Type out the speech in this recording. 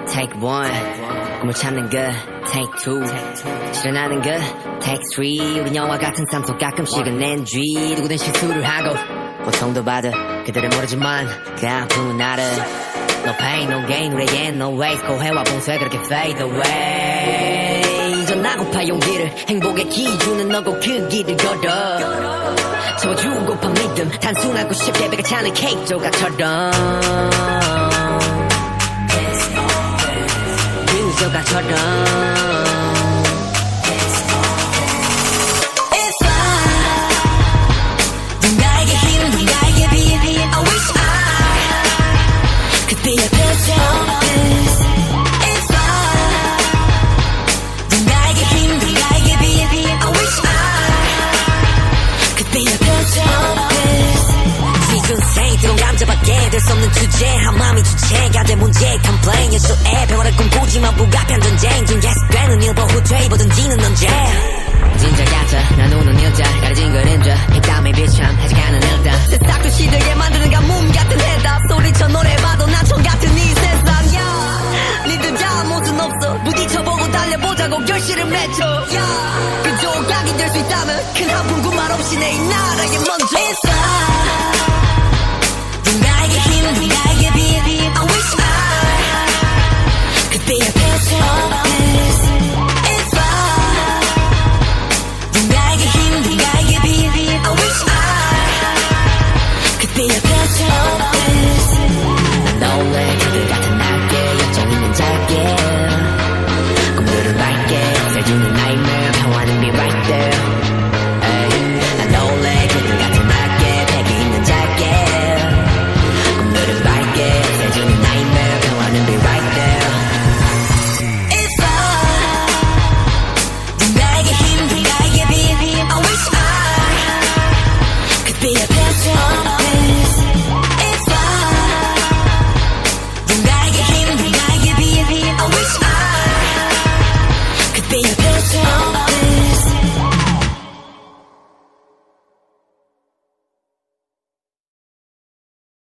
take one. 꿈을 찾는 그 take two. 실현하는 그 take three. 우린 영화 같은 삶 속 가끔씩은 NG. 누구든 실수를 하고 고통도 받아. 그들은 모르지만 그 아픔은 나를. No pain, no gain, 우리에겐 no waste. 고해와 봉쇄 그렇게 fade away. 전하고파 용기를 행복의 기준은 너고 그 길을 걸어. 채워주고파 믿음 단순하고 쉽게 배가 차는 케이크 조각처럼. 그 조각처럼. 감자밖에 될 수 없는 주제 한 마음이 주체가 돼 문제 complain 연수에 평화를 꿈꾸지만 불가피한 전쟁 중 계속되는 일보 후퇴 입어던지는 언제 진짜 가짜 난 우는 일자 가려진 그림자 휘감의 비참 아직 않은 일다 세상도 시들게 만드는 가뭄 같은 해답 소리쳐 노래봐도 난총 같은 이 세상야 니들 잘못은 없어 부딪혀보고 달려보자고 결실을 맺혀 그 조각이 될 수 있다면 큰 아픔 구말 없이 내 이 나라에 먼저 있어 누군가에게 힘 누군가에게 빛 I wish I could be a picture of this